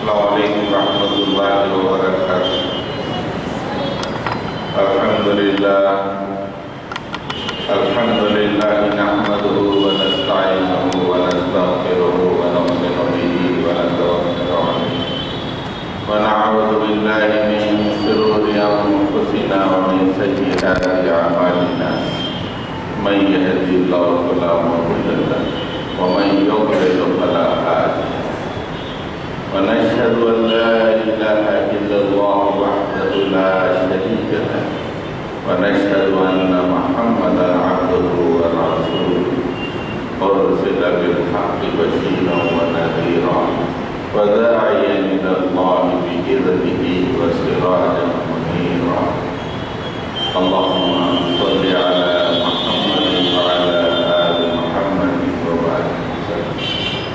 السلام علیکم ورحمۃ اللہ وبرکاتہ۔ الحمدللہ نحمدہ ونستعینہ ونستغفرہ ونؤمن بہ ونتوکل علیہ ونعوذ باللہ من شرور انفسنا ومن سیئات اعمالنا من یہدہ اللہ فلا مضل لہ ومن یضلل فلا ہادی لہ ونشهد أن لا إله إلا الله وحده لا شريك له ونشهد أن محمدا عبده ورسوله أرسل بالحق بشيرا ونذيرا وداعيا إلى الله بإذنه وسراجا منيرا اللهم صل على محمد وعلى آل محمد وبارك وسلم۔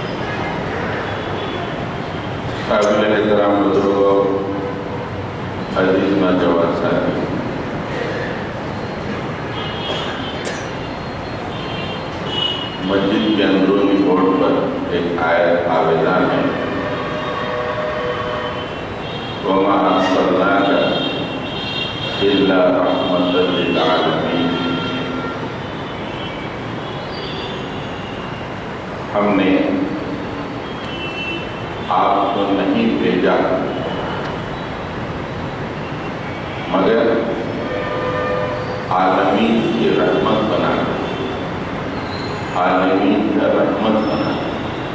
قابل احترام بزرگوں، عزیز نوجوان ساتھی، مسجد کے اندرونی بورڈ پر ایک آیت آویزان ہے، وَمَا أَرْسَلْنَاكَ إِلَّا رَحْمَةً لِلْعَالَمِينَ۔ ہم نے آپ کو نہیں بھیجا مگر عالمین کی رحمت بنا کر، عالمین کا رحمت بنا کر۔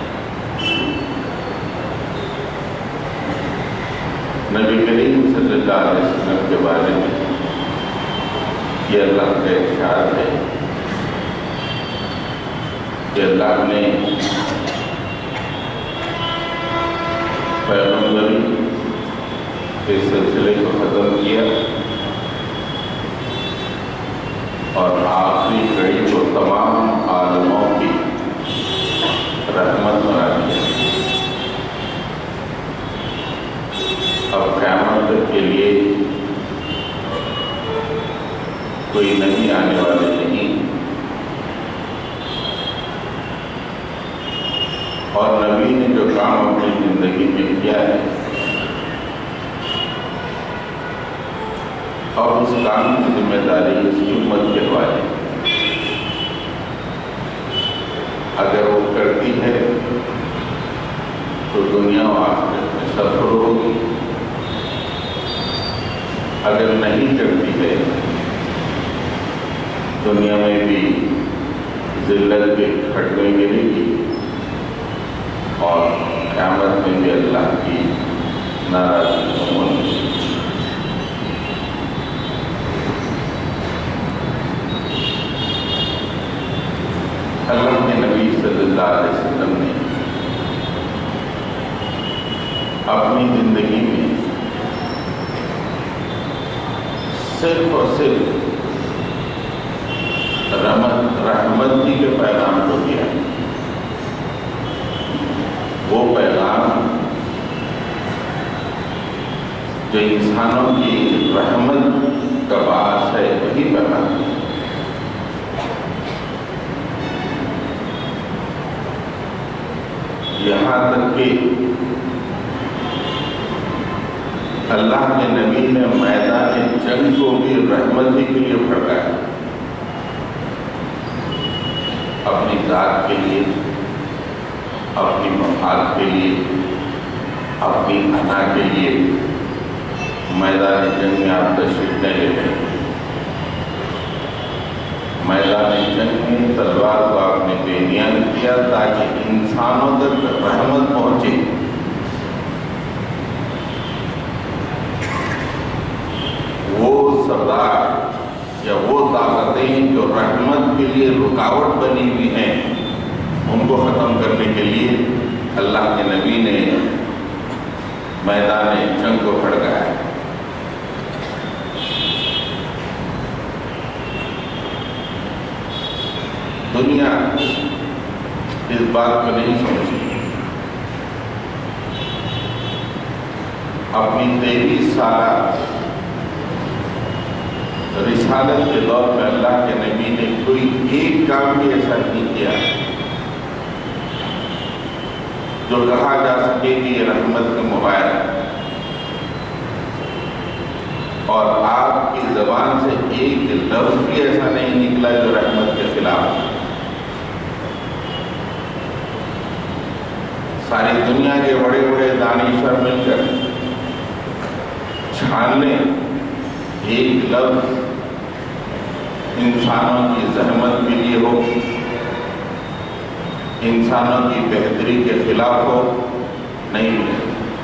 نبی کریم صلی اللہ علیہ وسلم کے بارے میں یہ اللہ کا ارشاد ہے کہ اللہ نے پیغمبری کے سلسلے کو ختم کیا اور آخری کڑی کو تمام عالموں کی رحمت بنا دیا۔ اب قیامت کے لیے کوئی نبی آنے والے نہیں، اور نبی نے جو کام اپنی زندگی میں کیا ہے اور اس کام کی ذمہ داری اس کی امت کے حوالے، اگر وہ کرتی ہے تو دنیا و آخرت میں سفر ہوگی، اگر نہیں کرتی ہے دنیا میں بھی ذلت کے کھٹ میں گرے گی اور قیامت میں بھی اللہ کی ناراضگی ہوگی۔ اللہ کے نبی صلی اللہ علیہ وسلم نے اپنی زندگی میں صرف اور صرف رحمت ہی کے پیغام کو دیا۔ وہ پیغام جو انسانوں کی رحمت کا باعث ہے وہی پیغام ہے۔ یہاں تک کہ اللہ کے نبی نے میدان جنگ کو بھی رحمت ہی کے لیے بھڑکایا، اپنی ذات کے لیے، اپنی مفاد کے لیے، اپنی انا کے لیے میدان جنگ میں آپ تشریف لے گئے۔ میدان جنگ میں تلوار کو آپ نے بے نیاز کیا تاکہ انسانوں تک رحمت پہنچے۔ وہ سردار یا وہ طاقتیں جو رحمت کے لیے رکاوٹ بنی ہوئی ہیں ان کو ختم کرنے کے لیے اللہ کے نبی نے میدان جنگ کو بھڑکایا۔ دنیا اس بات کو نہیں سمجھتی۔ اپنی 23 سالہ رسالت کے دور میں اللہ کے نبی نے کوئی ایک کام بھی ایسا نہیں کیا جو کہا جا سکے کہ یہ رحمت کا موبائل ہے، اور آپ کی زبان سے ایک لفظ بھی ایسا نہیں نکلا جو رحمت کے خلاف ہے۔ ساری دنیا کے بڑے بڑے دانشور مل کر چھان لیں، ایک لفظ انسانوں کی زحمت کے لیے ہو، انسانوں کی بہتری کے خلاف ہو، نہیں ملے۔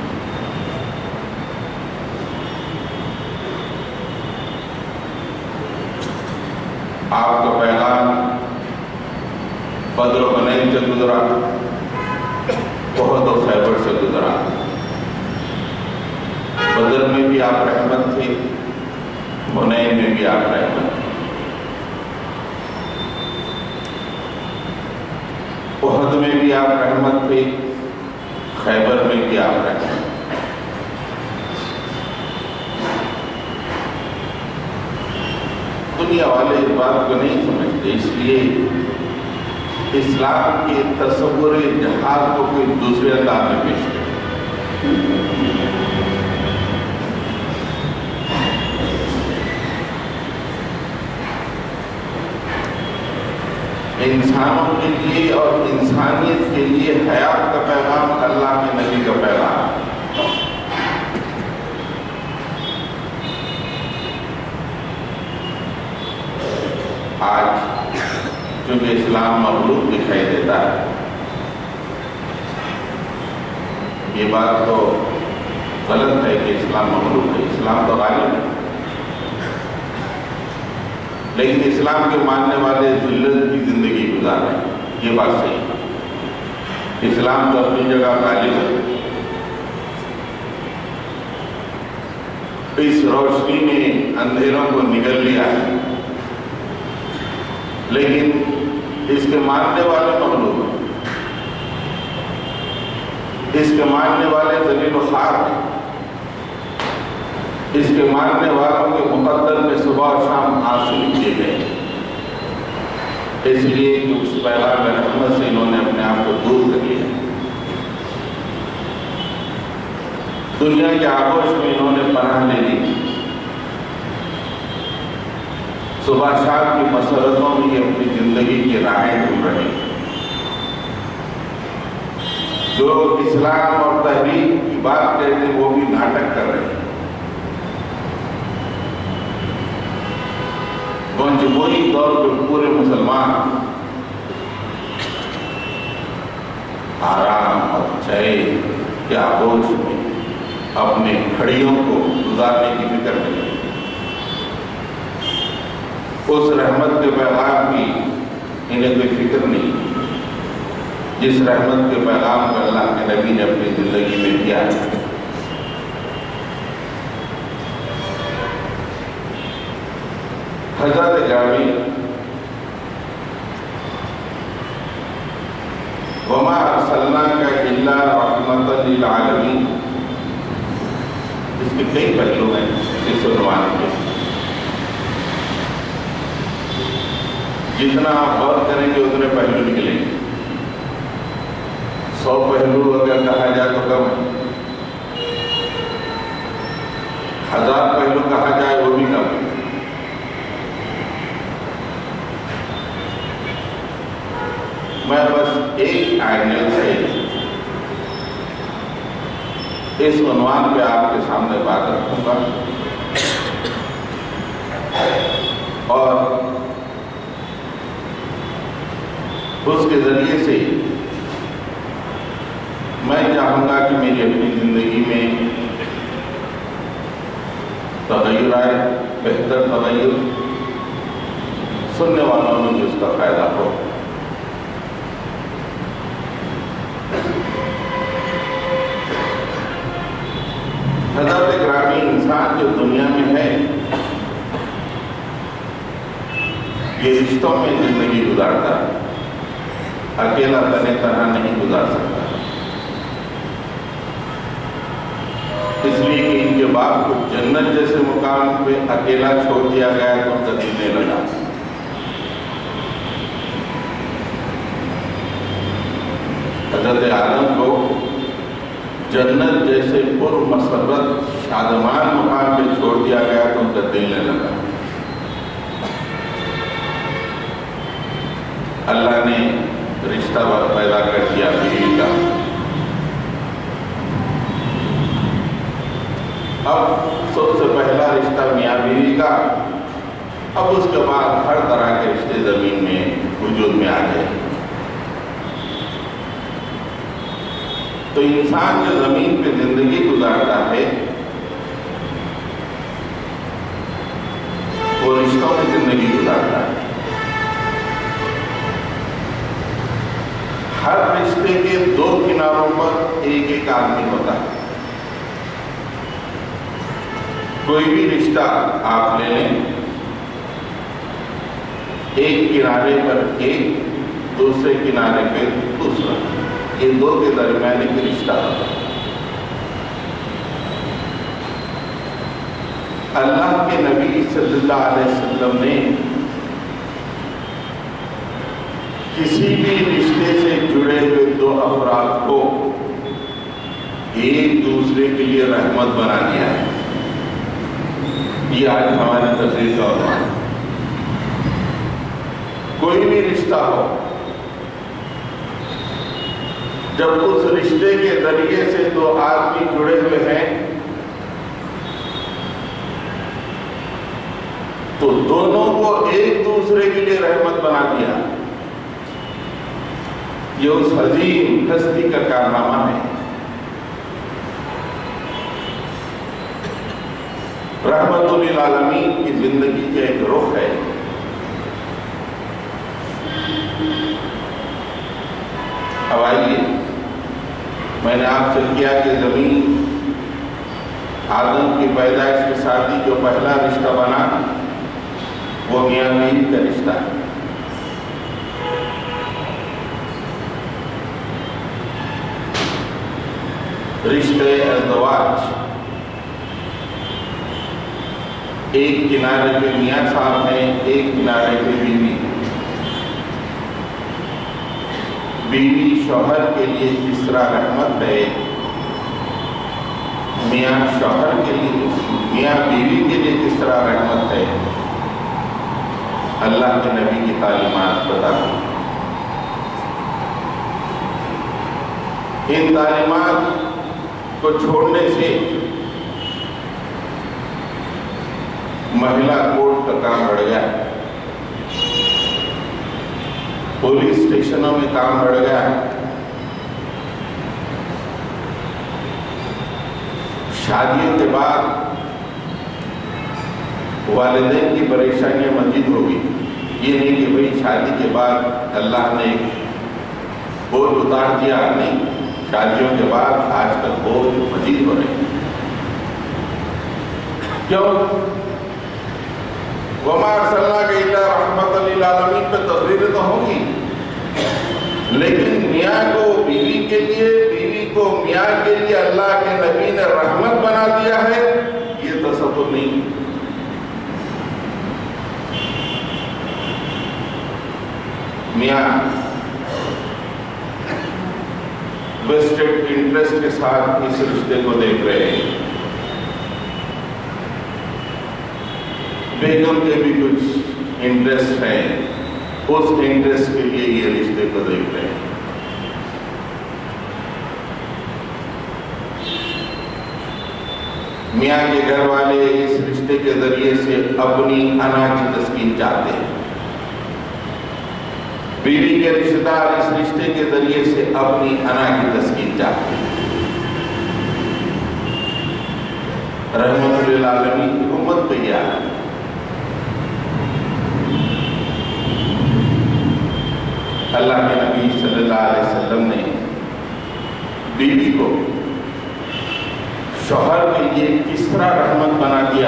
آپ کا پیغام بدر و حنین سے گزرا، احد و خیبر سے گزرا۔ بدر میں بھی آپ رحمت تھے، حنین میں بھی آپ رحمت تھے، احد میں بھی آپ رحمت تھے، خیبر میں بھی آپ رحمت تھے۔ دنیا والے اس بات کو نہیں سمجھتے، اس لیے اسلام کے تصور جہاد کو کوئی دوسرے انداز میں پیش کرتے۔ انسانوں کے لیے اور انسانیت کے لیے حیات کا پیغام اللہ کے نبی کا پیغام۔ آج چونکہ اسلام مغلوب دکھائی دیتا ہے، یہ بات تو غلط ہے کہ اسلام مغلوب ہے، اسلام تو غالب ہے، لیکن اسلام کے ماننے والے ذلت کی زندگی گزار رہے ہیں، یہ بات صحیح ہے۔ اسلام تو اپنی جگہ غالب ہے۔ اس روشنی نے اندھیروں کو نگل لیا ہے، لیکن اس کے ماننے والے مغلوب ہیں، اس کے ماننے والے ذلیل و خوار ہیں، اس کے ماننے والوں کے مقدر میں صبح اور شام آنسو لکھے گئے، اس لیے کہ اس پیغام رحمت سے انہوں نے اپنے آپ کو دور کر لیا۔ دنیا کے آغوش میں انہوں نے پناہ لے لی، صبح شام کی مسرتوں میں یہ اپنی زندگی کی راہیں ڈھونڈ رہے ہیں۔ جو اسلام اور تحریک کی بات کہتے ہیں وہ بھی ناٹک کر رہے ہیں۔ جمہوری طور پر پورے مسلمان آرام اور چین کے آغوش میں اپنے گھڑیوں کو گزارنے کی فکر میں لگے۔ اس رحمت کے پیغام کی انہیں کوئی فکر نہیں، جس رحمت کے پیغام کو اللہ کے نبی نے اپنی زندگی میں دیا ہے۔ حضرت گرامی، وما ارسلناک الا رحمۃ للعالمین، اس کے کئی پہلو ہیں اس عنوان کے۔ جتنا آپ غور کریں گے اتنے پہلو نکلیں گے، 100 پہلو اگر کہا جائے تو کم ہے، 1000 پہلو کہا جائے وہ بھی کم ہے۔ میں بس ایک اینگل سے اس عنوان پہ آپ کے سامنے بات رکھوں گا، اور اس کے ذریعے سے میں چاہوں گا کہ میری اپنی زندگی میں تغیر آئے، بہتر تغیر، سننے والوں میں بھی اس کا فائدہ ہو۔ حضرت گرامی، انسان جو دنیا میں ہے یہ رشتوں میں زندگی گزارتا ہے، اکیلا تنہا طرح نہیں گزار سکتا، اس لیے کہ ان کے باپ کو جنت جیسے مقام پہ اکیلا چھوڑ دیا گیا تو ان کا دل نہیں لگا۔ حضرت آدم کو جنت جیسے پر مسرت شادمان مقام پہ چھوڑ دیا گیا تو ان کا دل نہ لگا۔ اللہ نے رشتہ پیدا کر دیا بیوی کا۔ اب سب سے پہلا رشتہ میاں بیوی کا، اب اس کے بعد ہر طرح کے رشتے زمین میں وجود میں آ گئے۔ تو انسان جو زمین پہ زندگی گزارتا ہے وہ رشتوں میں زندگی گزارتا ہے۔ ہر رشتے کے دو کناروں پر ایک ایک آدمی ہوتا ہے۔ کوئی بھی رشتہ آپ لے لیں، ایک کنارے پر ایک، دوسرے کنارے پہ دوسرا، یہ دو کے درمیان ایک رشتہ ہوتا ہے۔ اللہ کے نبی صلی اللہ علیہ وسلم نے کسی بھی رشتے سے جڑے ہوئے دو افراد کو ایک دوسرے کے لیے رحمت بنا دیا ہے۔ یہ آج ہماری تقریر کا عنوان ہے۔ کوئی بھی رشتہ ہو، جب اس رشتے کے ذریعے سے دو آدمی جڑے ہوئے ہیں تو دونوں کو ایک دوسرے کے لیے رحمت بنا دیا۔ یہ اس عظیم ہستی کا کارنامہ ہے۔ رحمت للعالمین کی زندگی کا ایک رخ ہے۔ اب آئیے، میں نے آپ سے کیا کہ زمین آدم کی پیدائش کے ساتھ ہی جو پہلا رشتہ بنا وہ میاں بیوی کا رشتہ ہے۔ رشتے ازدواج، ایک کنارے پہ میاں صاحب ہیں، ایک کنارے پہ بیوی۔ بیوی شوہر کے لیے کس طرح رحمت ہے، میاں شوہر کے لیے، میاں بیوی کے لیے کس طرح رحمت ہے، اللہ کے نبی کی تعلیمات بتاتی ہیں۔ ان تعلیمات کو چھوڑنے سے مہیلا کورٹ کا کام بڑھ گیا، پولیس اسٹیشنوں میں کام بڑھ گیا، شادیوں کے بعد والدین کی پریشانیاں مزید ہوگی۔ یہ نہیں کہ بھئی شادی کے بعد اللہ نے ایک بوجھ اتار دیا، نہیں، شادیوں کے بعد آج کل بوجھ مزید ہو رہے ہیں۔ کیوں؟ وَمَا أَرْسَلْنَاكَ إِلَّا رَحْمَةً لِلْعَالَمِينَ پہ تقریریں تو ہوں گی، لیکن میاں کو بیوی کے لیے، بیوی کو میاں کے لیے اللہ کے نبی نے رحمت بنا دیا ہے، یہ تصور نہیں۔ میاں ویسٹڈ انٹرسٹ کے ساتھ اس رشتے کو دیکھ رہے ہیں، بیگم کے بھی کچھ انٹرسٹ ہیں، اس انٹرسٹ کے لیے یہ رشتے کو دیکھ رہے ہیں۔ میاں کے گھر والے اس رشتے کے ذریعے سے اپنی انا کی تسکین چاہتے ہیں، بیوی کے رشتہ دار اس رشتے کے ذریعے سے اپنی انا کی تسکین چاہتے ہیں۔ رحمت للعالمین کی امت پہ یہ آیا۔ اللہ کے نبی صلی اللہ علیہ وسلم نے بیوی کو شوہر کے لیے کس طرح رحمت بنا دیا،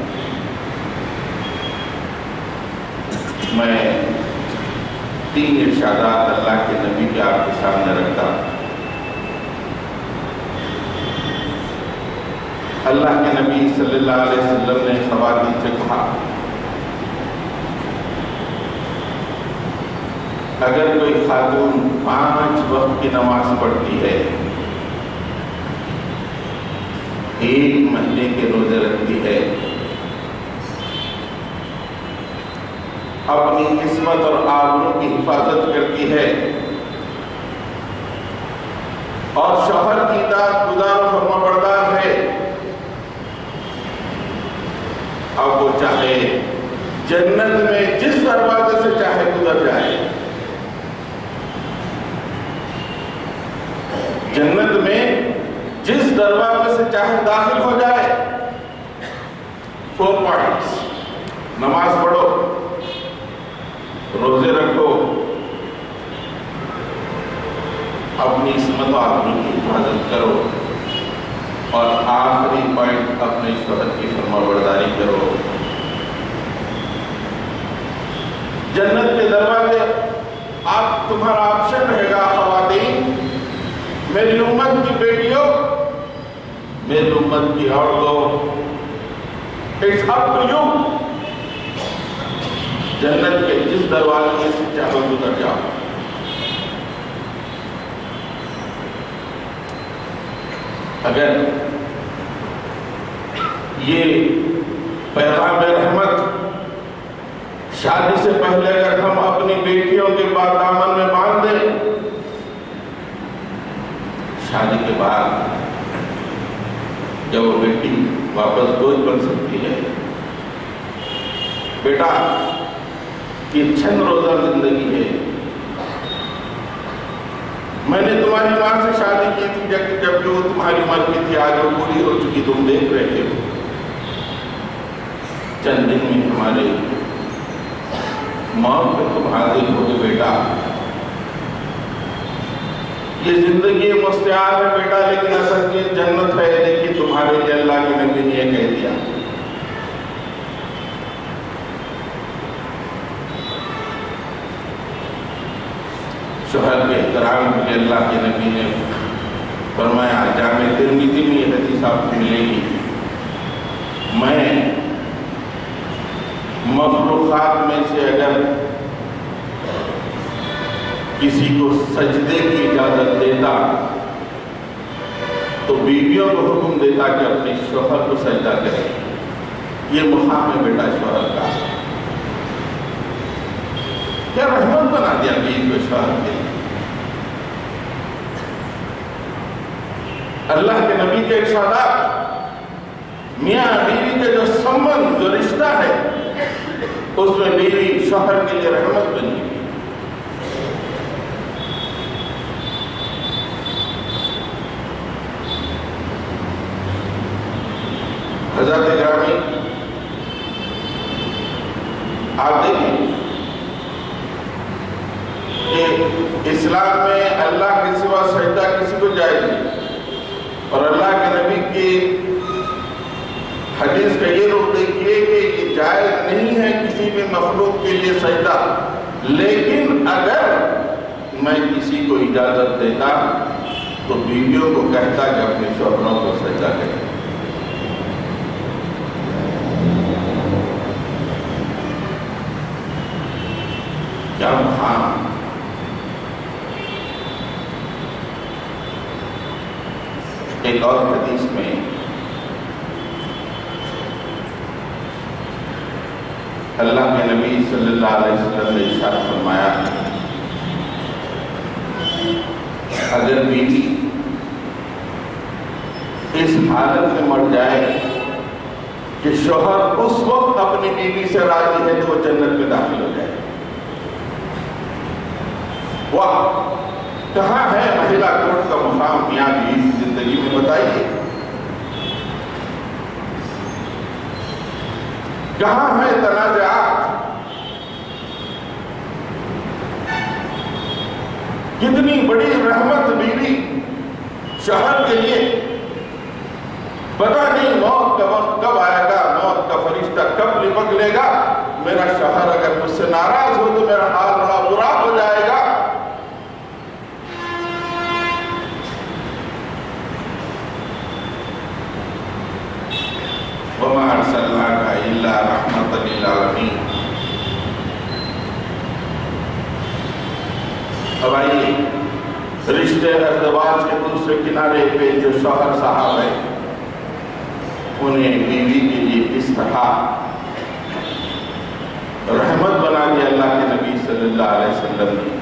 میں 3 ارشادات اللہ کے نبی کے آپ کے سامنے رکھتا ہوں۔ اللہ کے نبی صلی اللہ علیہ وسلم نے خواتین سے کہا، اگر کوئی خاتون 5 وقت کی نماز پڑھتی ہے 1 مہینے کے روزے رکھتی ہے، اپنی عصمت اور آبرو کی حفاظت کرتی ہے اور شوہر کی اطاعت گزار و فرمانبردار ہے، اب وہ چاہے جنت میں جس دروازے سے چاہے گزر جائے، جنت میں جس دروازے سے چاہے داخل ہو جائے، 4 پوائنٹس: نماز پڑھو، روزے رکھو، اپنی عصمت و آبرو کی حفاظت کرو، اور آخری پوائنٹ اپنے شوہر کی فرمانبرداری کرو۔ جنت کے دروازے تمہارا آپشن رہے گا خواتین، میری امت کی بیٹیوں، میری امت کی عورتوں، اٹس اپ ٹو یو، جنت کے جس دروازے سے چاہو گزر جاؤ۔ اگر یہ پیغام رحمت شادی سے پہلے اگر ہم اپنی بیٹیوں کے بعد دامن میں باندھ دیں، شادی کے بعد جب وہ بیٹی واپس بوجھ بن سکتی ہے، بیٹا یہ چند روزہ زندگی ہے، میں نے تمہاری ماں سے شادی کی تھی جب وہ تمہاری عمر کی تھی، آج وہ پوری ہو چکی، تم دیکھ رہے ہو، چند دن میں ہمارے موت پہ تم حاضر ہو گے بیٹا، یہ زندگی مستعار ہے بیٹا، لیکن اصل کی جنت ہے، دیکھیے تمہارے لیے اللہ کے نبی نے یہ کہہ دیا۔ شوہر کے احترام کے لیے اللہ کے نبی نے فرمایا، جامع ترمذی میں یہ حدیث آپ کو ملے گی، میں مخلوقات میں سے اگر کسی کو سجدے کی اجازت دیتا تو بیویوں کو حکم دیتا کہ اپنے شوہر کو سجدہ کرے۔ یہ مقام ہے بیٹا شوہر کا، کیا رحمت بنا دیا بیوی کو شوہر کے لیے۔ اللہ کے نبی کے ارشادات، میاں بیوی کے جو سمبند، جو رشتہ ہے، اس میں بیوی شوہر کے لیے رحمت بنی ہوئی۔ حضرت گرامی، آپ دیکھیں کہ اسلام میں اللہ کے سوا سجدہ کسی کو جائز نہیں، اور اللہ کے نبی کی حدیث کا یہ رخ دیکھیے کہ یہ جائز نہیں ہے کسی بھی مخلوق کے لیے سجدہ، لیکن اگر میں کسی کو اجازت دیتا تو بیویوں کو کہتا کہ اپنے شوہروں کو سجدہ کریں۔ کیا مقام! ایک اور حدیث میں اللہ کے نبی صلی اللہ علیہ وسلم نے ارشاد فرمایا، اگر بیوی اس حالت میں مر جائے کہ شوہر اس وقت اپنی بیوی سے راضی ہے تو وہ جنت میں داخل ہو جائے۔ واہ، کہاں ہے مہیلا کوٹ کا مقام میاں بیوی کی زندگی میں، بتائیے کہاں ہے تنازعات، کتنی بڑی رحمت بیوی شوہر کے لیے۔ پتہ نہیں موت کا وقت کب آئے گا، موت کا فرشتہ کب لپک لے گا، میرا شوہر اگر مجھ سے ناراض ہو تو میرا حال بڑا برا ہو جائے گا۔ وَمَا أَرْسَلْنَاكَ إِلَّا رَحْمَةً لِلْعَالَمِينَ۔ اب آئیے رشتے ازدواج کے دوسرے کنارے پہ جو شوہر صاحب ہے، انہیں بیوی کے لیے کس طرح رحمت بنا دیا اللہ کے نبی صلی اللہ علیہ وسلم نے۔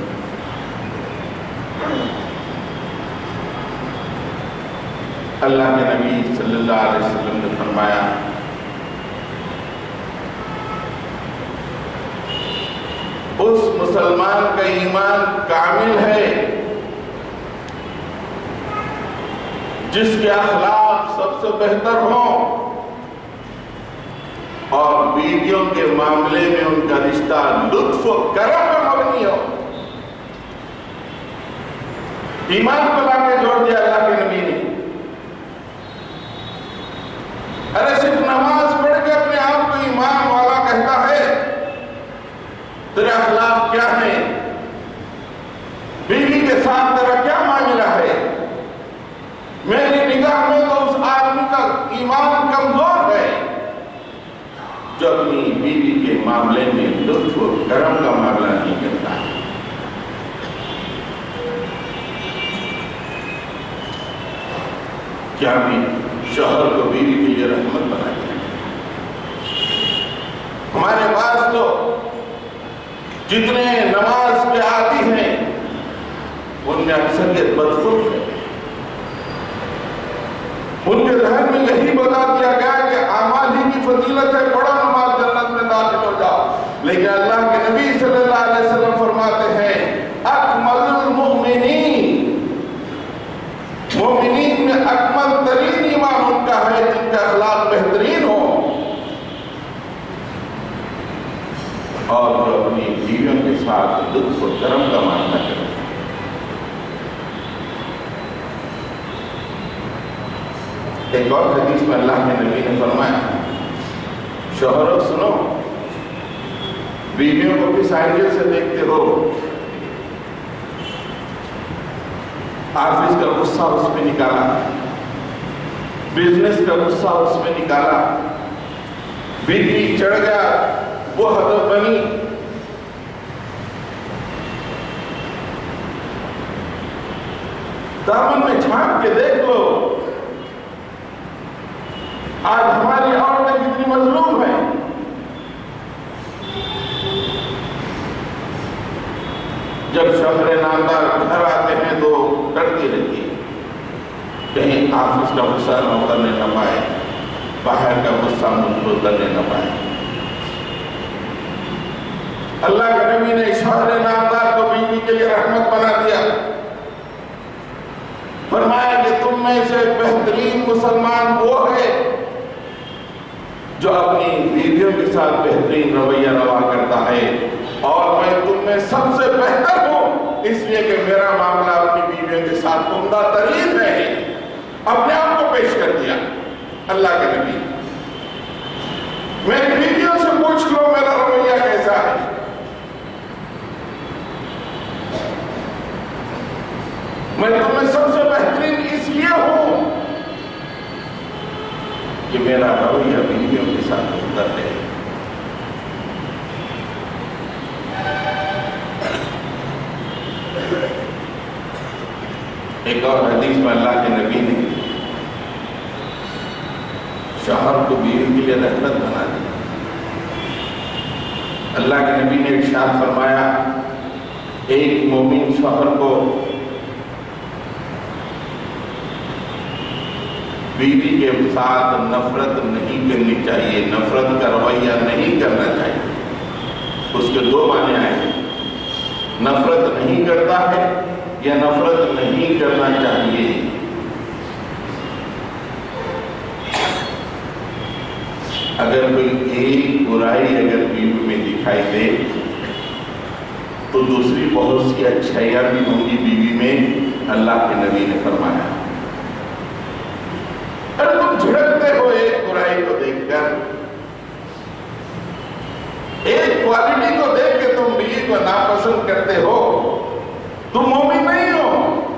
اللہ کے نبی صلی اللہ علیہ وسلم نے فرمایا اس مسلمان کا ایمان کامل ہے جس کے اخلاق سب سے بہتر ہوں اور بیویوں کے معاملے میں ان کا رشتہ لطف و کرم پر مبنی ہو۔ ایمان کو لا کے جوڑ دیا اللہ کے نبی نے۔ ارے صرف نماز پڑھ کے اپنے آپ کو ایمان والا کہتا ہے، تیرے اخلاق کیا ہیں؟ بیوی کے ساتھ تیرا کیا معاملہ ہے؟ میری نگاہ میں تو اس آدمی کا ایمان کمزور ہے جو اپنی بیوی کے معاملے میں لطف و کرم کا معاملہ نہیں کرتا ہے۔ کیا بھی شوہر کو بیوی کے لیے رحمت بنا دیا؟ ہمارے پاس تو جتنے نماز کے عادی ہیں ان میں اکثریت بدخلق ہے۔ ان کے ذہن میں یہی بتا دیا گیا کہ اعمال ہی کی فضیلت ہے، پڑھو نماز جنت میں داخل ہو جاؤ۔ لیکن اللہ کے نبی صلی اللہ علیہ وسلم فرماتے ہیں اکمل المؤمنین، مومنین میں اکمل ترین ایمان ان کا ہے جن کا اخلاق بہترین ہو اور جو اپنی بیویوں کے ساتھ لطف و کرم کا معاملہ کرے۔ ایک اور حدیث میں اللہ کے نبی نے فرمایا شوہروں سنو، بیویوں کو کس اینگل سے دیکھتے ہو؟ آفس کا غصہ اس میں نکالا، بزنس کا غصہ اس میں نکالا، بیوی چڑھ گیا وہ حدت بنی۔ دامن میں جھانک کے دیکھ لو آج ہماری عورتیں کتنی مظلوم ہیں۔ جب شوہر نامدار گھر آتے ہیں تو ڈرتی رہتی ہے کہیں آفس کا غصہ نہ اترنے نہ پائے، باہر کا غصہ مجھ کو اترنے نہ پائے۔ اللہ کے نبی نے شوہر نامدار کو بیوی کے لیے رحمت بنا دیا، فرمایا کہ تم میں سے بہترین مسلمان وہ ہے جو اپنی بیویوں کے ساتھ بہترین رویہ روا کرتا ہے، اور میں تم میں سب سے بہتر ہوں اس لیے کہ میرا معاملہ اپنی بیویوں کے ساتھ عمدہ ترین ہے۔ اپنے آپ کو پیش کر دیا اللہ کے نبی، میری بیویوں سے پوچھ لو میرا رویہ کیسا ہے۔ میں تم میں سب سے بہترین اس لیے ہوں کہ میرا رویہ بیویوں کے ساتھ عمدہ ہے۔ ایک اور حدیث میں اللہ کے نبی نے شوہر کو بیوی کے لیے رحمت بنا دی۔ اللہ کے نبی نے ارشاد فرمایا ایک مومن شوہر کو بیوی کے ساتھ نفرت نہیں کرنی چاہیے، نفرت کا رویہ نہیں کرنا چاہیے۔ اس کے دو معنی آئے، نفرت نہیں کرتا ہے یا نفرت نہیں کرنا چاہیے۔ اگر کوئی ایک برائی اگر بیوی میں دکھائی دے تو دوسری بہت سی اچھائیاں بھی ہوں گی بیوی میں، اللہ کے نبی نے فرمایا۔ اگر تم جھڑکتے ہو ایک برائی کو دیکھ کر، ایک کوالٹی کو دیکھ کے تم بیوی کو ناپسند کرتے ہو، تم مومن نہیں ہو۔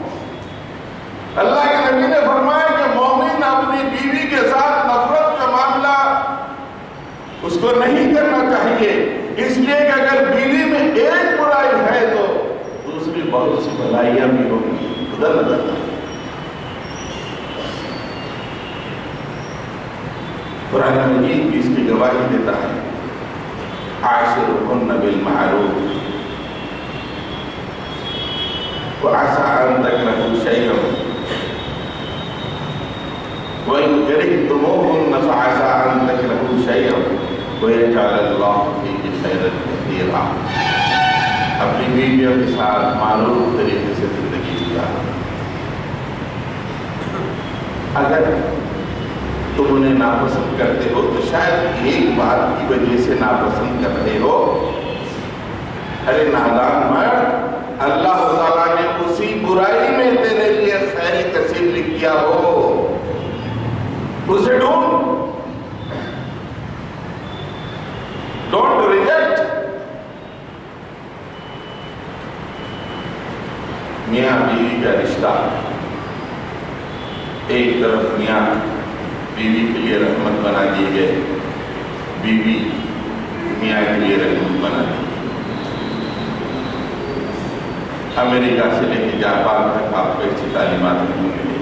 اللہ کے نبی نے فرمایا کہ مومن اپنی بیوی کے ساتھ نفرت کا معاملہ اس کو نہیں کرنا چاہیے، اس لیے کہ اگر بیوی میں ایک برائی ہے تو دوسری بہت سی بھلائیاں بھی ہوگی۔ خدا نظر قرآن مجید بھی اس کی گواہی دیتا ہے، عاشرهن بالمعروف وعسى أن تكرهوا شيئا وإن كرهتموهن فعسى أن تكرهوا شيئا ويجعل الله فيه خيرا كثيرا۔ اپنی بیویوں کے ساتھ معروف طریقے سے زندگی گزارو۔ اگر تم انہیں ناپسند کرتے ہو تو شاید ایک بات کی وجہ سے ناپسند کر رہے ہو۔ ارے نادان مرد، اللہ تعالیٰ نے اسی برائی میں تیرے لیے خیر کثیر لکھ دیا ہو، اسے ڈونٹ ریجیکٹ۔ میاں بیوی کا رشتہ، ایک طرف میاں بیوی کے لیے رحمت بنا دیے گئے، بیوی میاں کے لیے رحمت بنا دی۔ امریکہ سے لے کے جاپان تک آپ کو ایسی تعلیمات نہیں ملے۔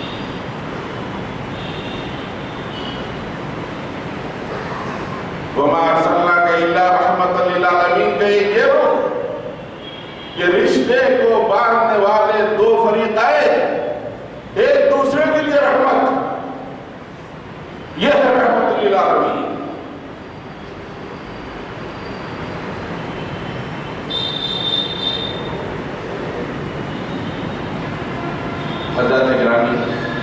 وَمَا أَرْسَلْنَاكَ إِلَّا رَحْمَةً لِلْعَالَمِينَ کا یہ روح کہ رشتے کو باندھنے والے دو فریقین ایک دوسرے کے لیے رحمت، یہ ہے رحمت للعالمین۔ حضرت گرامی،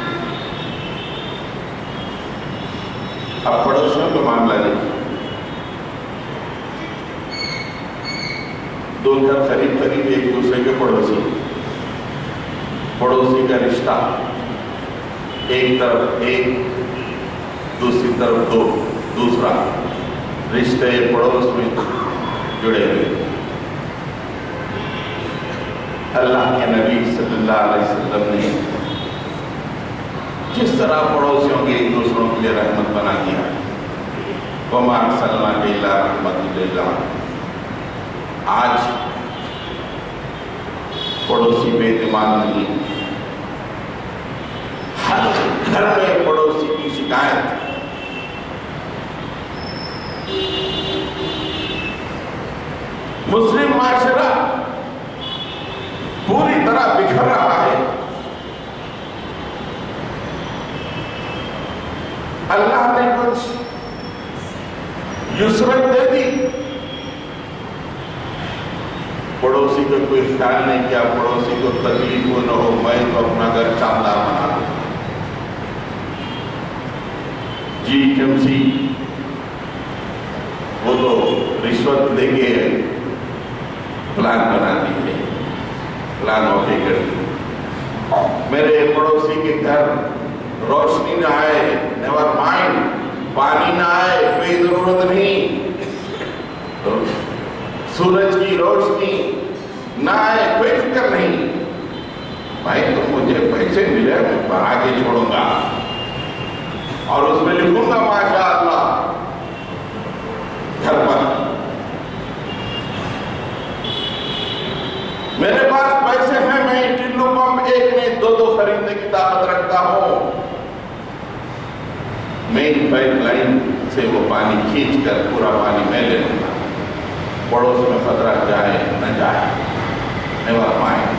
اب پڑوسیوں کا معاملہ نہیں، دو گھر قریب قریب ایک دوسرے کے پڑوسی کا رشتہ، ایک طرف ایک، دوسری طرف دو، دوسرا رشتے پڑوس میں جڑے ہوئے۔ اللہ کے نبی صلی اللہ علیہ وسلم نے جس طرح پڑوسیوں کے ایک دوسروں کے لیے رحمت بنا دیا، وَمَا أَرْسَلْنَاكَ إِلَّا رَحْمَةً لِلْعَالَمِينَ۔ آج پڑوسی بے اعتماد نہیں، ہر گھر میں پڑوسی کی شکایت۔ مسلم معاشرہ پوری طرح بکھر رہا ہے۔ اللہ نے کچھ یسرت دے دی، پڑوسی کو کوئی خیال نہیں کیا، پڑوسی کو تکلیف ہو نہ ہو، میں تو اپنا گھر شاندار بنا لوں۔ جی چمسی وہ تو رشوت دے کے پلان بناتی ہے، پلان اوکے کرتی۔ میرے پڑوسی کے گھر روشنی نہ آئے، نیور مائنڈ، پانی نہ آئے، کوئی ضرورت نہیں، سورج کی روشنی نہ آئے، کوئی فکر نہیں، بھائی تو مجھے پیسے ملے میں بنا کے چھوڑوں گا اور اس میں لکھوں گا ماشاءاللہ گھر پر۔ میرے پاس پیسے ہیں، میں ٹلو پمپ ایک نہیں دو خریدنے کی طاقت رکھتا ہوں، مین پائپ لائن سے وہ پانی کھینچ کر پورا پانی میں لے لوں گا، پڑوس میں خطرہ جائے نہ جائے، نیور مائنڈ۔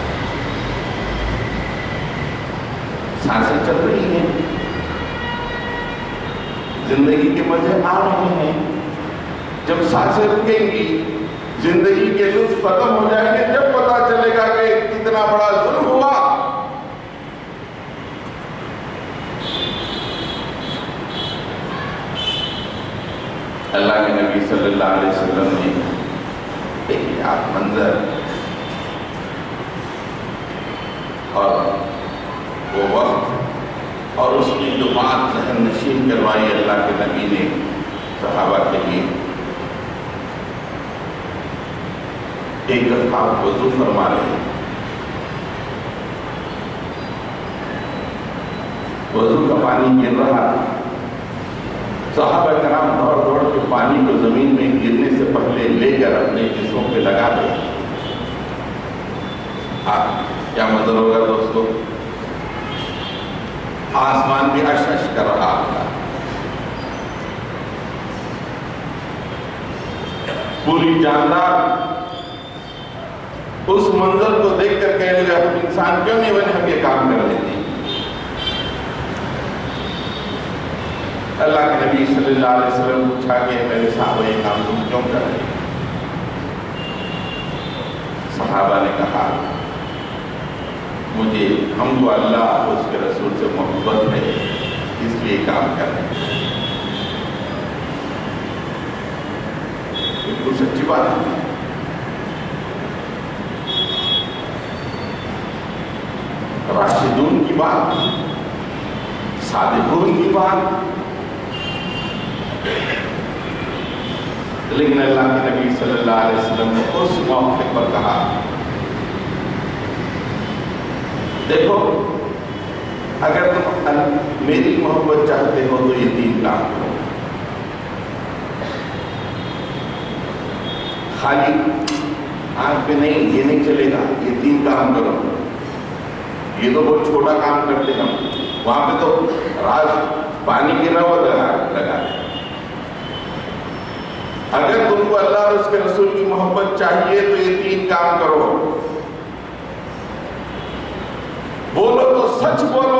سانسیں چل رہی ہیں، زندگی کے مزے آ رہے ہیں، جب سانسیں رکیں گی زندگی کے لطف ختم ہو جائیں گے، جب پتا چلے گا کہ کتنا بڑا ظلم ہوا۔ اللہ کے نبی صلی اللہ علیہ وسلم نے دیکھیں آپ منظر اور وہ وقت اور اس کی جو بات ذہن نشین کروائی اللہ کے نبی نے صحابہ کے لیے۔ ایک دفعہ وضو فرما رہے ہیں، وضو کا پانی گر رہا تھا، صحابہ کرام دوڑ دوڑ کے پانی کو زمین میں گرنے سے پہلے لے کر اپنے جسموں پہ لگا دے۔ کیا منظر ہوگا دوستو؟ آسمان بھی اشش کر رہا تھا، پوری جاندار اس منظر کو دیکھ کر کہنے لگا ہم انسان کیوں نہیں بنے، ہم یہ کام کر لیتے ہیں۔ اللہ کے نبی صلی اللہ علیہ وسلم پوچھا کہ میرے صحابہ یہ کام تم کیوں کر رہے ہیں؟ صحابہ نے کہا مجھے ہم کو اللہ اور اس کے رسول سے محبت ہے، اس لیے کام کر رہے ہیں۔ بالکل سچی بات ہے۔ راشدون کی بات، صادقون کی بات، لیکن اللہ کے نبی صلی اللہ علیہ وسلم نے اس موقع پر کہا دیکھو اگر تم میری محبت چاہتے ہو تو یہ 3 کام کرو، خالی آنکھ پہ نہیں یہ نہیں چلے گا، یہ 3 کام کرو۔ یہ تو بہت چھوٹا کام کرتے ہم، وہاں پہ تو راز پانی کی نہ لگا دیں۔ اگر تم کو اللہ اور اس کے رسول کی محبت چاہیے تو یہ 3 کام کرو۔ بولو تو سچ بولو،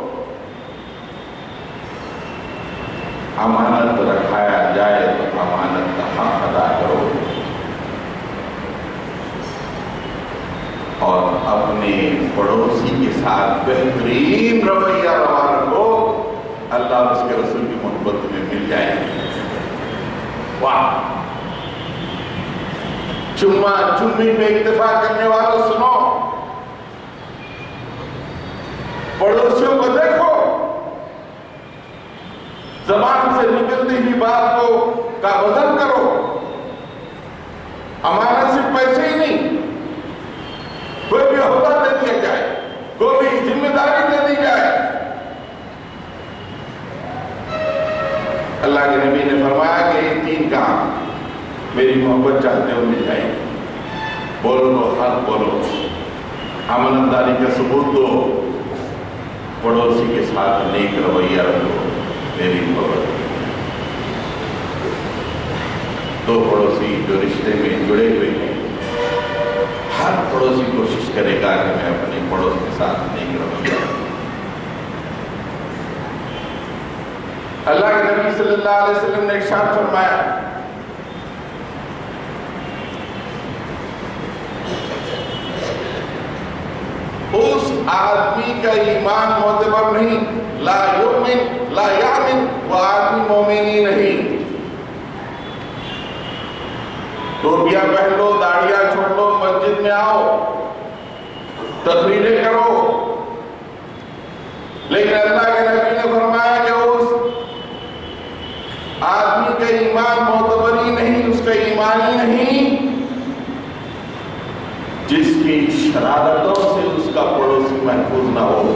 امانت رکھایا جائے تو امانت کا حق ادا کرو، اور اپنے پڑوسی کے ساتھ بہترین رویہ روا رکھو، اللہ اور اس کے رسول کی محبت تمہیں مل جائے گی۔ واہ! چما چمی میں اکتفا کرنے والوں سنو، پڑوسیوں کو دیکھو، زبان سے نکلتی ہوئی بات کو کا وزن کرو۔ امانت صرف پیسے ہی نہیں، کوئی بھی عہدہ دے دیا جائے، کوئی بھی ذمہ داری دے دی جائے۔ اللہ کے نبی نے فرمایا کہ یہ 3 کام میری محبت چاہتے ہو مل جائیں گے۔ بولو تو حق بولو، امانتداری کا ثبوت دو، پڑوسی کے ساتھ نیک رویہ رکھو، میری محبت۔ 2 پڑوسی جو رشتے میں جڑے ہوئے ہیں، ہر پڑوسی کوشش کرے گا کہ میں اپنے پڑوس کے ساتھ نیک رویہ رکھوں۔ اللہ کے نبی صلی اللہ علیہ وسلم نے ارشاد فرمایا اس آدمی کا ایمان معتبر نہیں، لا یؤمن لا یامن، وہ آدمی مومن ہی نہیں۔ ٹوپیاں پہن لو، داڑیاں چھوڑ لو، مسجد میں آؤ، تقریریں کرو، لیکن اللہ کے نبی نے فرمایا کہ اس آدمی کا ایمان معتبر ہی نہیں، اس کا ایمان ہی نہیں جس کی شرارتوں سے اس کا پڑوسی محفوظ نہ ہو۔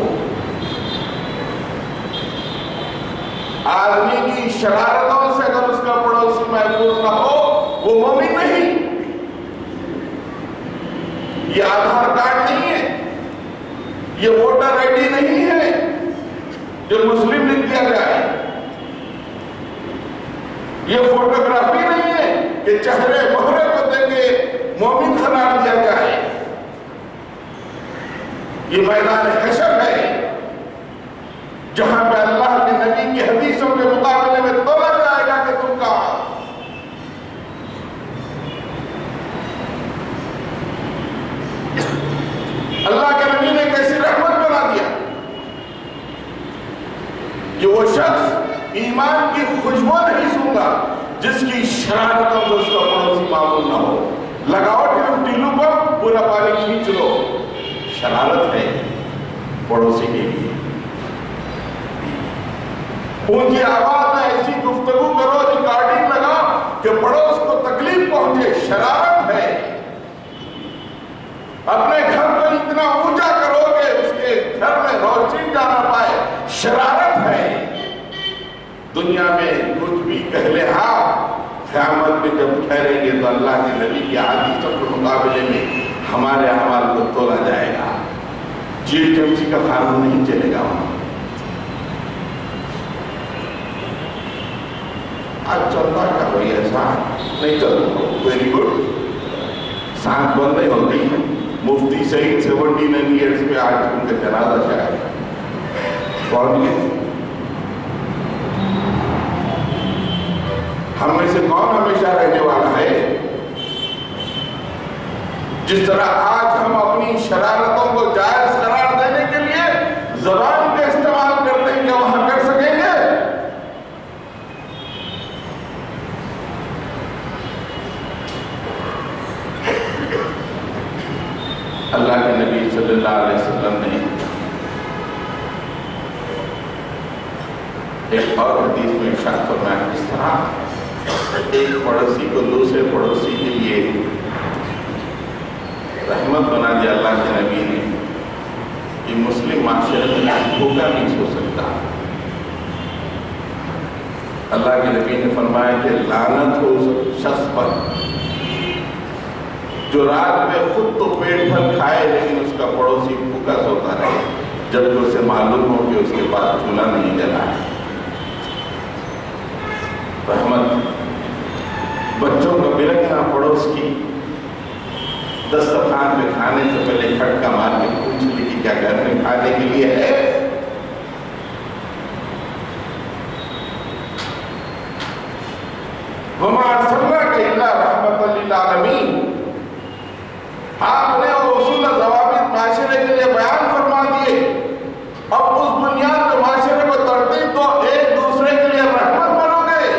آدمی کی شرارتوں سے اگر اس کا پڑوسی محفوظ نہ ہو وہ مومن نہیں۔ یہ آدھار کارڈ نہیں ہے، یہ ووٹر آئی ڈی نہیں ہے جو مسلم لکھ دیا جائے، یہ فوٹوگرافی نہیں ہے کہ چہرے مہرے کو دے کے مومن قرار دیا جائے۔ یہ میدان حشر ہے جہاں پہ اللہ کے نبی کی حدیثوں کے مقابلے میں تولا جائے گا کہ تم کہاں۔ اللہ کے نبی نے کیسی رحمت بنا دیا کہ وہ شخص ایمان کی خوشبو نہیں سونگا جس کی شرارتوں میں اس کا پڑوسی معمول نہ ہو۔ لگاؤ ٹیلو پر پورا پانی کھینچ لو، شرارت ہے پڑوسی کے لیے۔ اونچی آواز میں ایسی گفتگو کرو، ریکارڈنگ لگا کہ پڑوس کو تکلیف پہنچے، شرارت ہے۔ اپنے گھر کو اتنا اونچا کرو کہ اس کے گھر میں روشنی جا نہ پائے، شرارت ہے۔ دنیا میں کچھ بھی کہہ لے، ہاں قیامت میں جب ٹھہریں گے تو اللہ کے نبی کی حدیثوں کے مقابلے میں ہمارے اعمال کو تولا جائے گا۔ GHMC کا قانون نہیں چلے گا وہاں۔ آج چلتا کیا بھائی ایسا نہیں چلتا، ویری گڈ، سانس بند نہیں ہوتی. مفتی سعید 79 ایئرس پہ آج ان کا جنازہ شاید کون ہے؟ ہم میں سے کون ہمیشہ رہنے والا ہے؟ جس طرح آج ہم اپنی شرارتوں کو جائز قرار دینے کے لیے زبان کا استعمال کرتے ہیں، کیا وہاں کر سکیں گے؟ اللہ کے نبی صلی اللہ علیہ وسلم نے ایک اور حدیث میں ارشاد فرمایا، کس طرح ایک پڑوسی کو دوسرے پڑوسی کے لیے رحمت بنا دیا اللہ کے نبی نے کہ مسلم معاشرے میں بھوکا نہیں سو سکتا. اللہ کے نبی نے فرمایا کہ لعنت ہو اس شخص پر جو رات میں خود تو پیٹ بھر کھائے لیکن اس کا پڑوسی بھوکا سوتا رہے جبکہ اسے معلوم ہو کہ اس کے پاس چولہا نہیں جلا ہے. رحمت، بچوں کا بلکنا پڑوس کی دسترخوان پہ کھانے سے پہلے کھٹکا مار کے پوچھ لی کہ کیا گھر میں کھانے کے لیے ہے. وَمَا أَرْسَلْنَاكَ إِلَّا رَحْمَةً لِلْعَالَمِينَ. آپ نے وہ اصول ضوابط معاشرے کے لیے بیان فرما دیے، اب اس بنیاد پہ معاشرے کو ترتیب دو، ایک دوسرے کے لیے رحمت بنو گے.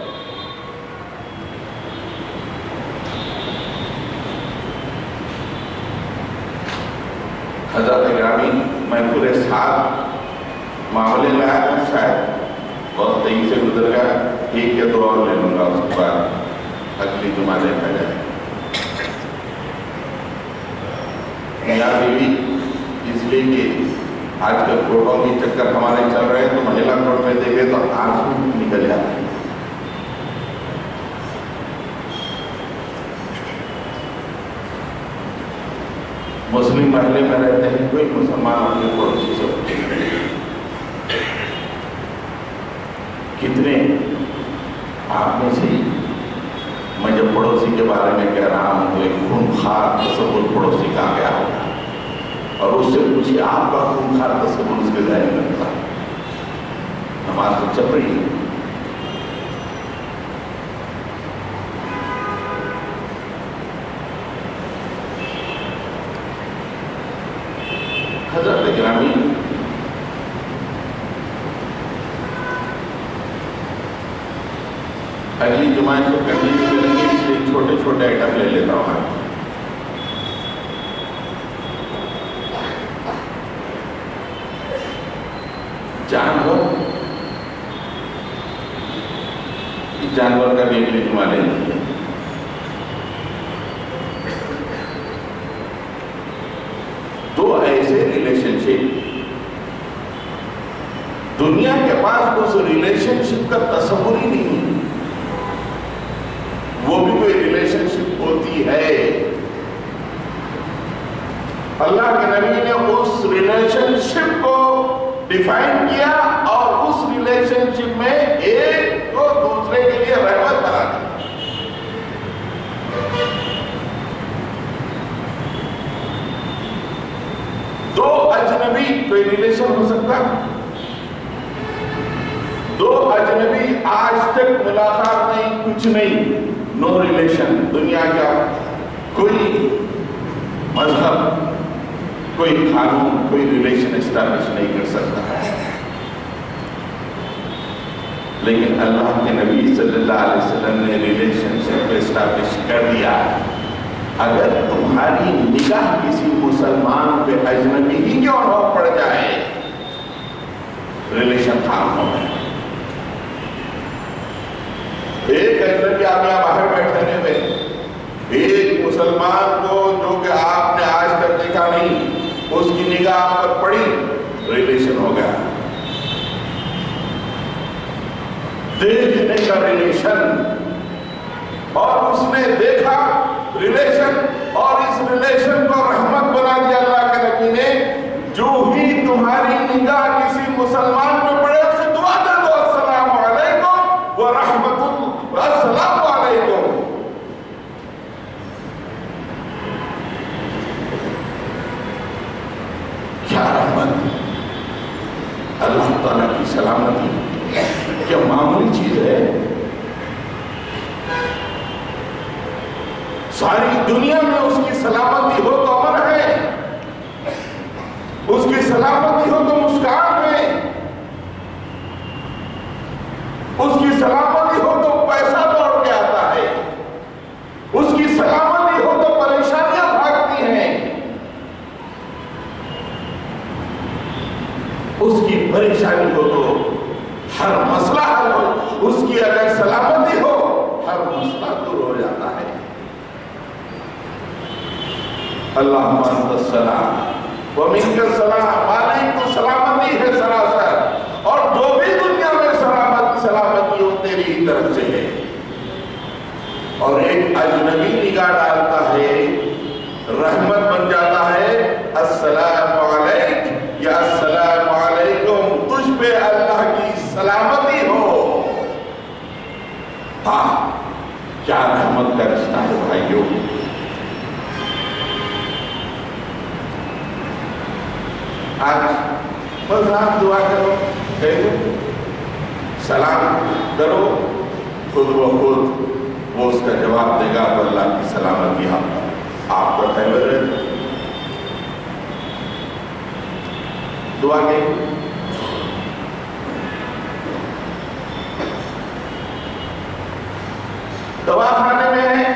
حضرت گرامی، میں پورے ساتھ معاملے میں آیا تھا، شاید بہت تیزی سے گزر گیا، ایک یا دو اور لے لوں گا، اس کے بعد اگلی جمعہ دیکھا جائے. میاں بیوی اس لیے کہ آج کل کوٹوں کی چکر ہمارے چل رہے ہیں تو مہیلا کوٹ میں دیکھے تو آنسو نکل جاتے ہیں. مسلم محلے میں رہتے ہیں، کوئی مسلمان اپنے پڑوسی سے پوچھے کتنے آپ میں سے، میں جب پڑوسی کے بارے میں کہہ رہا ہوں تو ایک خونخوار تصور پڑوسی کا گیا ہوگا، اور اس سے پوچھئے آپ کا خونخوار تصور اس کے ذہن میں ہوگا. نماز تو چل رہی ہے. حضرت گرامی، اگلی جمعہ سے کنٹینیو کریں گے، اس لیے چھوٹے چھوٹے آئٹم لے لیتا ہوں. جانور کا بھی اگلی جمعہ لے لیجیے. دو ایسے ریلیشن شپ، دنیا کے پاس اس ریلیشن شپ کا تصور ہی نہیں ہے. وہ بھی کوئی ریلیشن شپ ہوتی ہے. اللہ کے نبی نے اس ریلیشن شپ کو ڈیفائن کیا اور اس ریلیشن شپ میں ایک کو دوسرے کے لیے رحمت بنا دی. دو اجنبی کوئی ریلیشن ہو سکتا ہے؟ دو اجنبی آج تک ملاقات نہیں، کچھ نہیں، نو ریلیشن. دنیا کا کوئی مذہب، کوئی قانون، کوئی ریلیشن اسٹیبلش نہیں کر سکتا ہے. لیکن اللہ کے نبی صلی اللہ علیہ وسلم نے ریلیشن شپ اسٹیبلش کر دیا. اگر تمہاری نگاہ کسی مسلمان پہ اجنبی ہی کیوں نہ پڑ جائے، ریلیشن خام ہو گئے. ایک اجنبی آپ یہاں باہر بیٹھے ہوئے، ایک مسلمان کو جو کہ آپ نے آج تک دیکھا نہیں، اس کی نگاہ آپ پر پڑی، ریلیشن ہو گیا. دیکھنے کا ریلیشن، اور اس نے دیکھا ریلیشن، اور اس ریلیشن کو رحمت بنا دیا اللہ کے نبی نے. جو ہی تمہاری نگاہ کسی مسلمان پہ پڑے، اسے دعا دے دو، السلام علیکم ورحمت اللہ اللہ تعالیٰ کی سلامتی کیا معمولی چیز ہے؟ ساری دنیا میں اس کی سلامتی ہو تو امن ہے، اس کی سلامتی ہو تو مسکان ہے، اس کی سلامتی ہو تو پیسہ دوڑ کے آتا ہے، اس کی سلامتی ہو تو پریشانیاں بھاگتی ہیں، اس کی پریشانی ہو تو ہر مسئلہ حل ہو، اس کی اگر سلامتی ہو ہر مسئلہ دور ہو جاتا ہے۔ اللہم انت السلام ومنک السلام، مالک تو سلامتی ہے سراسر، اور جو بھی دنیا میں سلامتی ہو تیری ہی طرف سے ہے۔ اور ایک اجنبی نگاہ ڈالتا ہے رحمت بن جاتا ہے، السلام علیک یا السلام علیکم، تجھ پہ اللہ کی سلامتی ہو۔ ہاں کیا رحمت کا رشتہ ہے بھائیو۔ آج بس آپ دعا کرو، کہو سلام کرو، خود و خود وہ اس کا جواب دے گا، تو اللہ کی سلامتی آپ کا خیر ہے۔ دعا کے دواخانے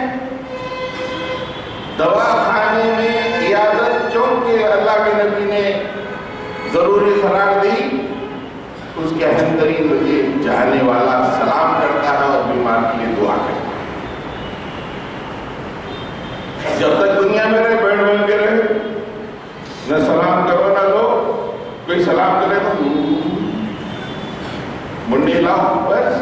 میں عیادت چونکہ اللہ کے نبی نے ضروری قرار دی، اس کے اہم ترین وجہ جانے والا سلام کرتا ہے اور بیمار کے لیے دعا کرتا ہے۔ جب تک دنیا میں رہے بیٹھ بن کے رہے، نہ سلام کرو نہ لو، کوئی سلام کرے تو منڈی لاؤ، بس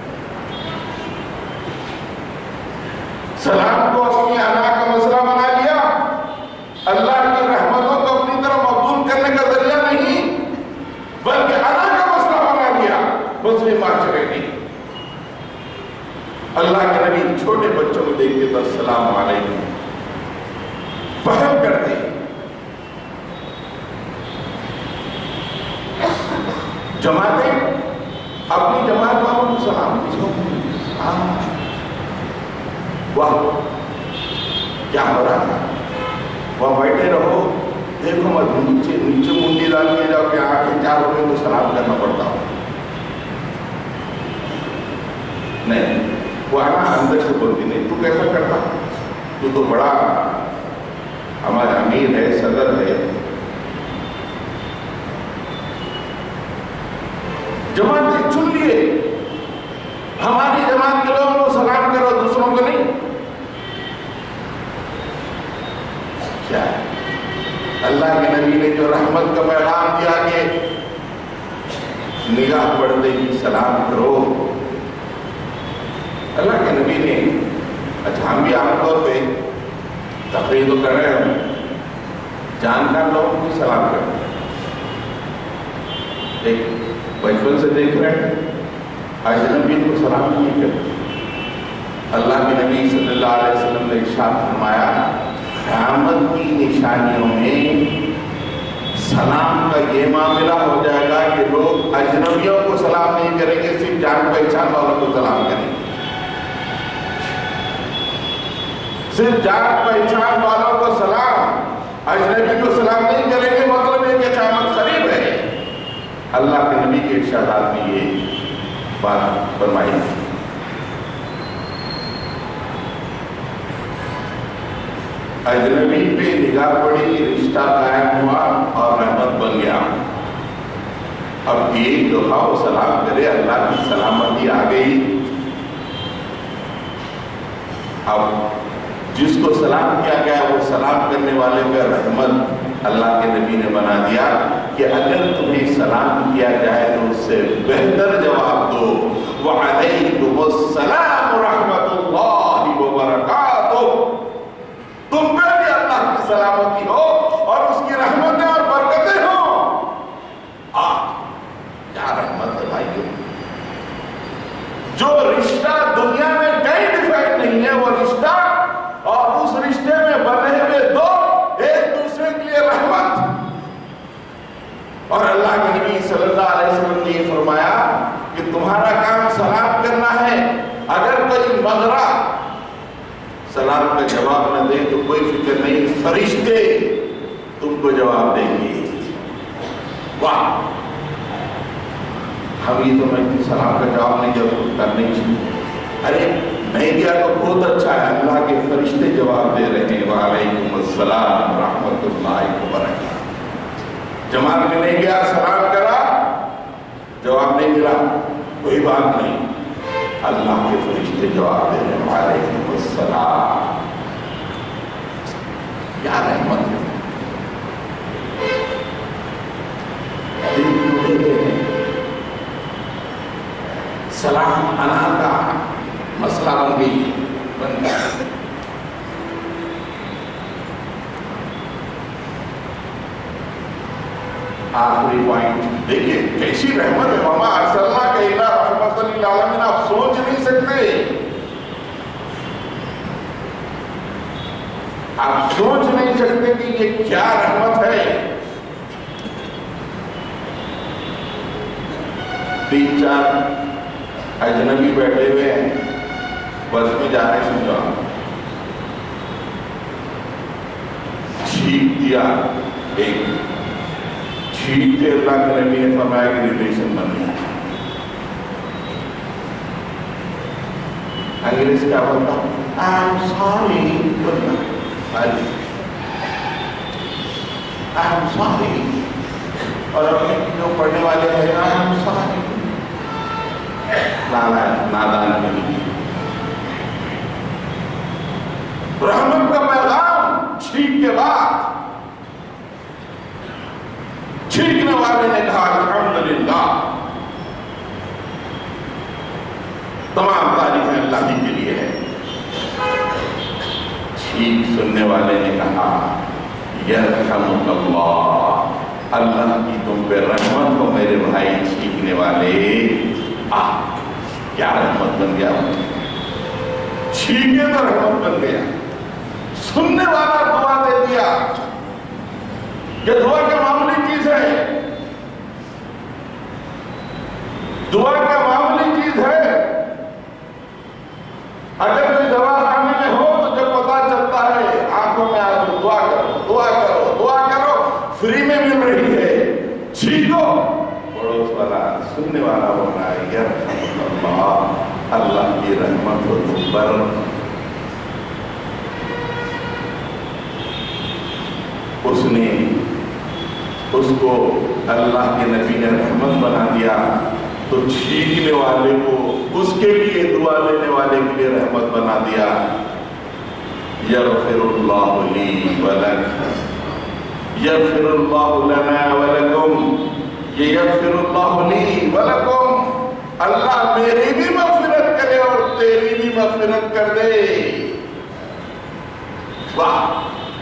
سلام کو اپنی انا کا مسئلہ بنا لیا، اللہ کی رحمتوں کو اپنی طرف مبذول کرنے کا ذریعہ نہیں بلکہ انا کا مسئلہ بنا لیا۔ مسلم معاشرے نے اللہ کے نبی چھوٹے بچوں کو دیکھ کے تو السلام علیکم پہل کرتے ہیں۔ جماعتیں اپنی جماعت والوں کو سلام کیجیے، واہ کیا ہو رہا ہے، وہاں بیٹھے رہو، دیکھو مت نیچے منڈی ڈال کے جاؤ کہ آنکھیں چار ہوئے تو سلام کرنا پڑتا ہو، نہیں وہ آنا اندر سے بولتی نہیں، تو کیسا کرتا، تو بڑا ہمارا امیر ہے، صدر ہے۔ جماعتیں چن لیے، ہماری جماعت کے لوگوں کو سلام کرو، دوسروں کو نہیں۔ کیا ہے اللہ کے نبی نے جو رحمت کا پیغام دیا کہ نگاہ پڑتے ہی سلام کرو، اللہ کے نبی نے، اچھا ہم بھی عام طور پہ تقریر تو کر رہے ہیں، جانکار لوگوں کو سلام کرتے ہیں، ایک بچپن سے دیکھ رہے ہیں، اجنبی کو سلام نہیں کرتے۔ اللہ کے نبی صلی اللہ علیہ وسلم نے ارشاد فرمایا، قیامت کی نشانیوں میں سلام کا یہ معاملہ ہو جائے گا کہ لوگ اجنبیوں کو سلام نہیں کریں گے، صرف جان پہچان والوں کو سلام کریں گے، صرف جان پہچان والوں کو سلام، اجنبی کو سلام نہیں کریں گے، مطلب یہ کہ قیامت قریب ہے۔ اللہ کے نبی کے ارشادات میں یہ بات فرمائی۔ اجنبی پہ نگاہ پڑی، رشتہ قائم ہوا اور رحمت بن گیا۔ اب ایک دفعہ وہ سلام کرے، اللہ کی سلامتی آ گئی۔ اب جس کو سلام کیا گیا وہ سلام کرنے والے کا رحمت اللہ کے نبی نے بنا دیا کہ اگر تمہیں سلام کیا جائے تو اس سے بہتر جواب دو، وعلیکم السلام ورحمۃ اللہ وبرکاتہ، تم پہ بھی اللہ کی سلامتی ہو اور اس کی رحمتیں اور برکتیں ہوں۔ کیا رحمت ہے بھائیو، جو رشتہ دنیا میں کہیں ڈیفائن نہیں ہے، وہ رشتہ اور اس رشتے میں بنے ہوئے دو ایک دوسرے کے لیے رحمت، اور اللہ کے نبی صلی اللہ علیہ وسلم نے یہ فرمایا کہ تمہارا کام سلام کرنا ہے، اگر کوئی مغرا سلام کا جواب نہ دے تو کوئی فکر نہیں، فرشتے تم کو جواب دیں گے۔ واہ، ہم یہ سمجھتے سلام کا جواب نہیں جب کرنے چاہیے، ارے نہیں دیا تو بہت اچھا ہے، اللہ کے فرشتے جواب دے رہے ہیں، وعلیکم السلام رحمت اللہ وبرکاتہ۔ جماعت میں نہیں گیا، سلام کرا، جواب نہیں ملا، کوئی بات نہیں، اللہ کے فرشتے جواب دے رہے ہیں، وعلیکم السلام۔ کیا رحمت ہے، سلام انا کا مسئلہ بن گئی، آخری پوائنٹ دیکھیں کیسی رحمت ہے، وما ارسلناک الا رحمۃ للعالمین۔ آپ سوچ نہیں سکتے، آپ سوچ نہیں سکتے کہ یہ کیا رحمت ہے۔ 3-4 اجنبی بیٹھے ہوئے ہیں، بس میں جا رہے سمجھا، چھینک دیا، ایک چھینک کے اللہ کے نبی نے فرمایا کہ ریلیشن بن گیا۔ انگریز کیا بولتا، I am sorry، I am sorry، اور اپنے جو پڑھنے والے ہیں I am sorry، نادان نہیں۔ رحمت کا پیغام چھینک کے بعد چھینکنے والے نے کہا الحمدللہ، تمام تعریفیں اللہ ہی کے لیے ہے۔ چھینک سننے والے نے کہا یرحمک اللہ، اللہ کی تم پہ رحمت ہو میرے بھائی چھینکنے والے۔ کیا رحمت بن گیا، چھینکے تو رحمت بن گیا، سننے والا دعا دے دیا۔ یہ دعا کا معمولی چیز ہے، دعا کا معمولی چیز ہے۔ اگر کوئی دوا خانے میں ہو تو جب پتا چلتا ہے آنکھوں میں آج دعا کرو، دعا کرو، دعا کرو، فری میں مل رہی ہے، چھینکو، پڑوس والا سننے والا ہونا ہے، یرحمک اللہ، اللہ کی رحمت ہو تم پر۔ اس نے اس کو اللہ کے نبی نے رحمت بنا دیا، تو چھینکنے والے کو اس کے لیے دعا لینے والے کے لیے رحمت بنا دیا۔ یغفر اللہ لی ولک، یغفر اللہ لنا ولکم، یہ یغفر اللہ لی ولکم، اللہ میری بھی مغفرت کرے اور تیری بھی مغفرت کر دے۔ واہ،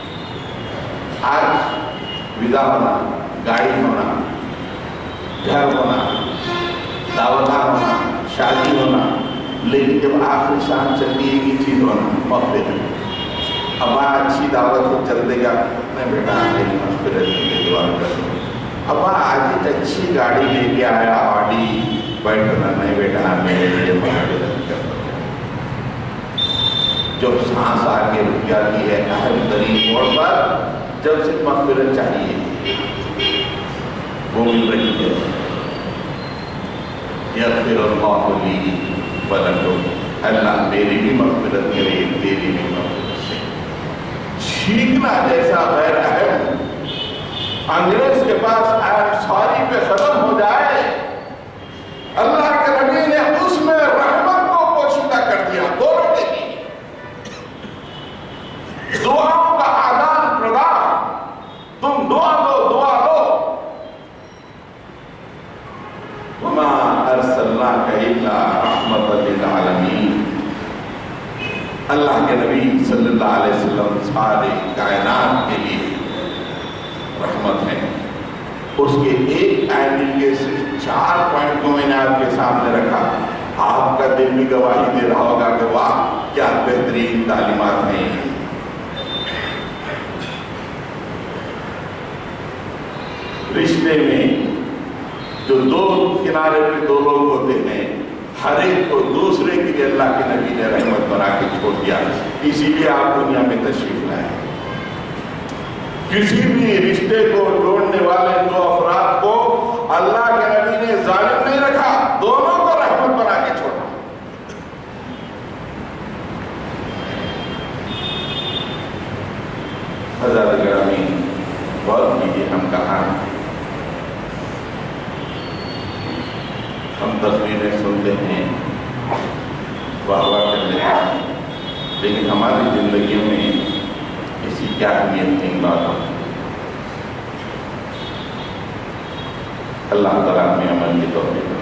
آج ودا ہونا، گاڑی ہونا، گھر ہونا، دعوتاں ہونا، شادی ہونا، لیکن جب آخری شان چلتی ہے یہ چیز ہونا مغفرت۔ ابا اچھی دعوت کو چل دے گا، میں بیٹا میری مغفرت کے لیے دعا کر دوں۔ ابا آج ایک اچھی گاڑی لے کے آیا آڈی، بیٹھنا نہیں بیٹا میرے لیے مغفرت کر دو۔ جب سانس آگے رک جاتی ہے اہم ترین موڑ پر، جب سے مغفرت چاہیے وہ مل رہی ہے۔ یغفر اللہ لی ولکم، اللہ میری بھی مغفرت کرے تیری بھی مغفرت کرے۔ چھینکنا جیسا غیر اہم انگریز کے پاس I am sorry پہ ختم ہو جائے، اللہ کے نبی نے اس میں رحمت کو پوشیدہ کر دیا، دونوں کے لیے دعاؤں کا آدان پردان۔ تم دعا دو، دعا دو۔ وما ارسلناک الا رحمۃ للعالمین، اللہ کے نبی صلی اللہ علیہ وسلم سارے کائنات کے لیے رحمت ہے۔ اس کے ایک اینگل کے صرف 4 پوائنٹ کو میں نے آپ کے سامنے رکھا، آپ کا دل بھی گواہی دے رہا ہوگا کہ واہ کیا بہترین تعلیمات ہیں۔ رشتے رشتے میں جو دو کنارے پہ دو لوگ ہوتے ہیں، ہر ایک کو دوسرے کے لیے اللہ کے نبی نے رحمت بنا کے چھوڑ دیا، اسی لیے آپ دنیا میں تشریف لائے۔ کسی بھی رشتے کو جوڑنے والے دو افراد کو اللہ کے نبی نے ظالم نہیں رکھا، دونوں کو رحمت بنا کے چھوڑا۔ حضرات گرامی، غور کیجیے، ہم کہاں ہم تصویریں سنتے ہیں، واہ واہ کر لیتے ہیں، لیکن ہماری زندگیوں میں اس کی کیا اہمیت نہیں بات ہوتی۔ اللہ تعالیٰ ہمیں عمل کی توفیق